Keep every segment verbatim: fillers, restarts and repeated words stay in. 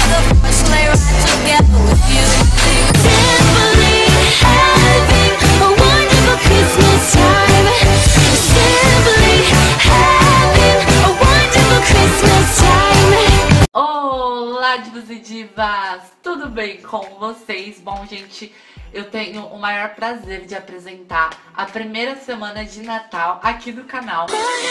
Olá, divos e divas! Tudo bem com vocês? Bom, gente, eu tenho o maior prazer de apresentar a primeira semana de Natal aqui do canal.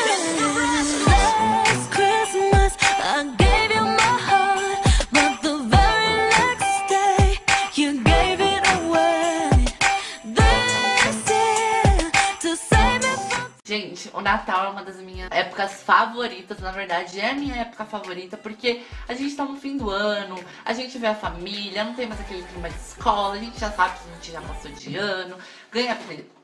Gente, o Natal é uma das minhas épocas favoritas, na verdade é a minha época favorita, porque a gente tá no fim do ano, a gente vê a família, não tem mais aquele clima de escola, a gente já sabe que a gente já passou de ano, ganha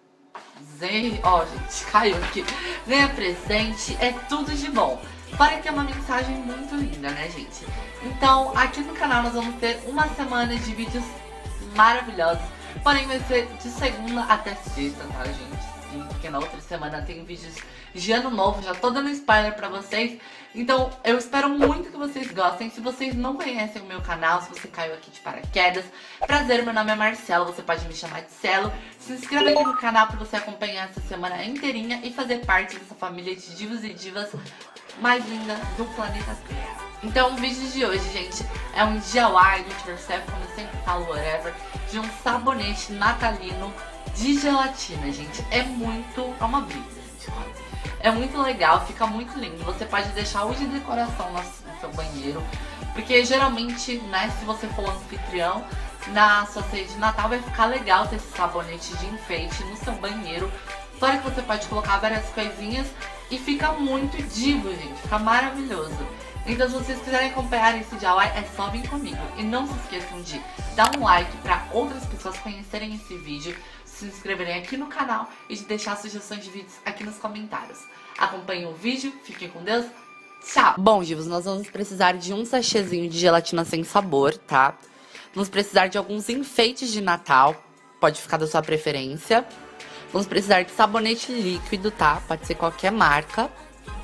presente, ó gente, caiu aqui, ganha presente, é tudo de bom. Fora que é uma mensagem muito linda, né, gente? Então, aqui no canal nós vamos ter uma semana de vídeos maravilhosos, porém vai ser de segunda até sexta, tá, gente? Porque na outra semana tem vídeos de ano novo, já tô dando spoiler pra vocês. Então eu espero muito que vocês gostem. Se vocês não conhecem o meu canal, se você caiu aqui de paraquedas, prazer, meu nome é Marcelo, você pode me chamar de Celo. Se inscreva aqui no canal pra você acompanhar essa semana inteirinha e fazer parte dessa família de divos e divas mais linda do planeta Terra. Então o vídeo de hoje, gente, é um D I Y do it yourself, como eu sempre falo, whatever, de um sabonete natalino de gelatina, gente. É muito... é uma brisa, gente. É muito legal, fica muito lindo. Você pode deixar o de decoração no seu banheiro, porque geralmente, né, se você for anfitrião, na sua ceia de Natal vai ficar legal ter esse sabonete de enfeite no seu banheiro. Fora que você pode colocar várias coisinhas e fica muito divo, gente. Fica maravilhoso. Então, se vocês quiserem acompanhar esse D I Y, é só vir comigo. E não se esqueçam de dar um like para outras pessoas conhecerem esse vídeo, se inscreverem aqui no canal e de deixar sugestões de vídeos aqui nos comentários. Acompanhem o vídeo, fiquem com Deus, tchau! Bom, divos, nós vamos precisar de um sachêzinho de gelatina sem sabor, tá? Vamos precisar de alguns enfeites de Natal, pode ficar da sua preferência. Vamos precisar de sabonete líquido, tá? Pode ser qualquer marca.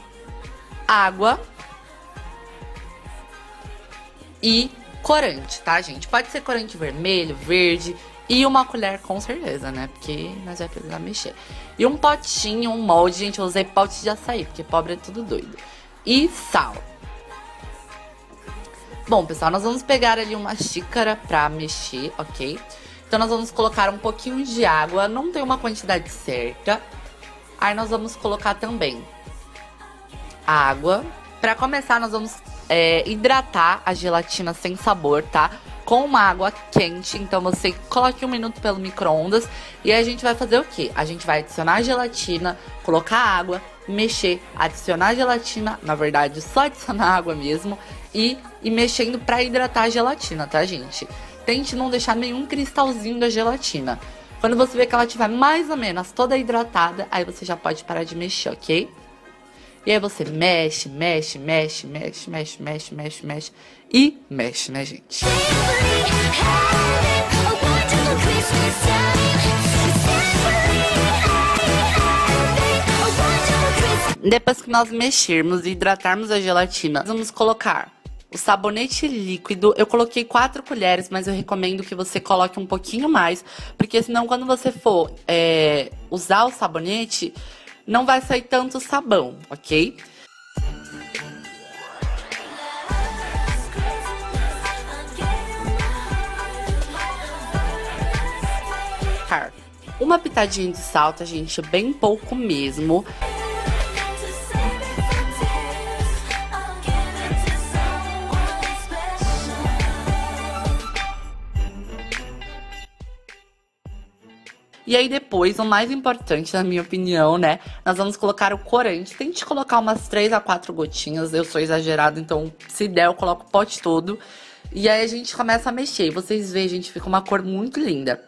Água. E corante, tá, gente? Pode ser corante vermelho, verde e uma colher com certeza, né? Porque nós vamos precisar mexer. E um potinho, um molde, gente, eu usei pote de açaí, porque pobre é tudo doido. E sal. Bom, pessoal, nós vamos pegar ali uma xícara pra mexer, ok? Então nós vamos colocar um pouquinho de água, não tem uma quantidade certa. Aí nós vamos colocar também água. Pra começar, nós vamos é, hidratar a gelatina sem sabor, tá? Com uma água quente, então você coloque um minuto pelo micro-ondas. E aí a gente vai fazer o quê? A gente vai adicionar a gelatina, colocar água, mexer, adicionar a gelatina, na verdade só adicionar água mesmo. E ir mexendo pra hidratar a gelatina, tá, gente? Tente não deixar nenhum cristalzinho da gelatina. Quando você vê que ela estiver mais ou menos toda hidratada, aí você já pode parar de mexer, ok? E aí você mexe, mexe, mexe, mexe, mexe, mexe, mexe, mexe e mexe, né, gente? Depois que nós mexermos e hidratarmos a gelatina, vamos colocar o sabonete líquido. Eu coloquei quatro colheres, mas eu recomendo que você coloque um pouquinho mais, porque senão quando você for é, usar o sabonete, não vai sair tanto sabão, ok? Uma pitadinha de sal, tá, gente? Bem pouco mesmo. E aí depois, o mais importante, na minha opinião, né? Nós vamos colocar o corante. Tente colocar umas três a quatro gotinhas. Eu sou exagerada, então se der eu coloco o pote todo. E aí a gente começa a mexer. E vocês veem, gente, fica uma cor muito linda.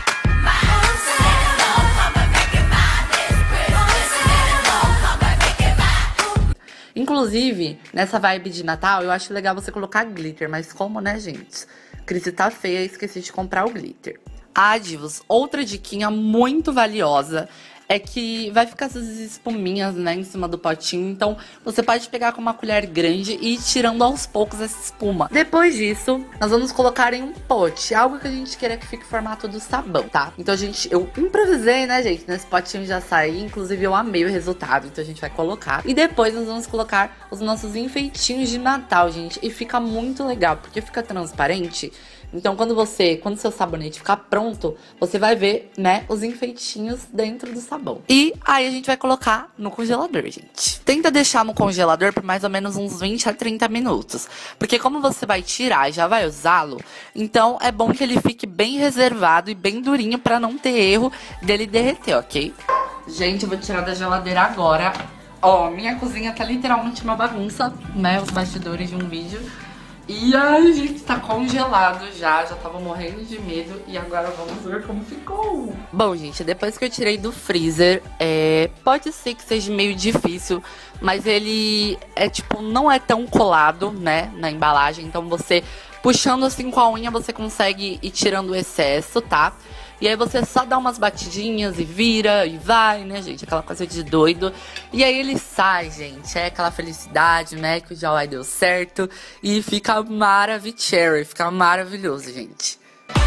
Inclusive, nessa vibe de Natal, eu acho legal você colocar glitter. Mas como, né, gente? Crise tá feia, esqueci de comprar o glitter. Ah, divos, outra diquinha muito valiosa é que vai ficar essas espuminhas, né, em cima do potinho. Então, você pode pegar com uma colher grande e ir tirando aos poucos essa espuma. Depois disso, nós vamos colocar em um pote, algo que a gente queira que fique em formato do sabão, tá? Então, a gente, eu improvisei, né, gente, nesse potinho de açaí. Inclusive, eu amei o resultado, então a gente vai colocar. E depois, nós vamos colocar os nossos enfeitinhos de Natal, gente. E fica muito legal, porque fica transparente. Então, quando você, quando seu sabonete ficar pronto, você vai ver, né, os enfeitinhos dentro do sabão. E aí a gente vai colocar no congelador, gente. Tenta deixar no congelador por mais ou menos uns vinte a trinta minutos. Porque como você vai tirar e já vai usá-lo, então é bom que ele fique bem reservado e bem durinho pra não ter erro dele derreter, ok? Gente, eu vou tirar da geladeira agora. Ó, minha cozinha tá literalmente uma bagunça, né, os bastidores de um vídeo. E ai, gente, tá congelado já, já tava morrendo de medo e agora vamos ver como ficou. Bom, gente, depois que eu tirei do freezer, é, pode ser que seja meio difícil, mas ele é tipo, não é tão colado, né, na embalagem. Então você, puxando assim com a unha, você consegue ir tirando o excesso, tá? E aí você só dá umas batidinhas e vira e vai, né, gente? Aquela coisa de doido. E aí ele sai, gente. É aquela felicidade, né? Que o J Y deu certo. E fica maravilhoso. Fica maravilhoso, gente.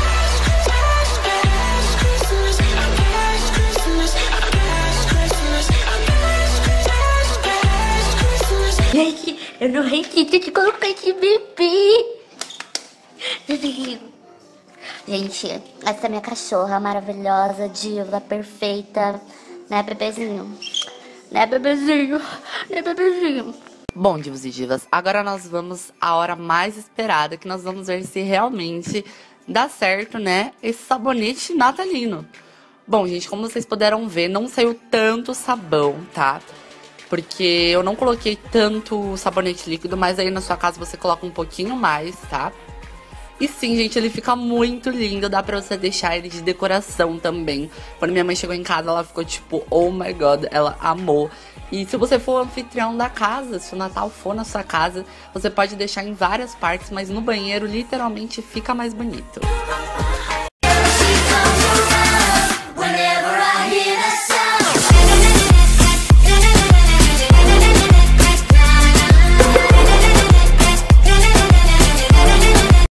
Gente, eu não resisto de colocar esse bebê. Gente, essa é minha cachorra maravilhosa, diva, perfeita. Né, bebezinho? Né, bebezinho? Né, bebezinho? Bom, divos e divas, agora nós vamos à hora mais esperada, que nós vamos ver se realmente dá certo, né, esse sabonete natalino. Bom, gente, como vocês puderam ver, não saiu tanto sabão, tá? Porque eu não coloquei tanto sabonete líquido, mas aí na sua casa você coloca um pouquinho mais, tá? E sim, gente, ele fica muito lindo, dá pra você deixar ele de decoração também. Quando minha mãe chegou em casa, ela ficou tipo, oh my god, ela amou. E se você for anfitrião da casa, se o Natal for na sua casa, você pode deixar em várias partes, mas no banheiro literalmente fica mais bonito.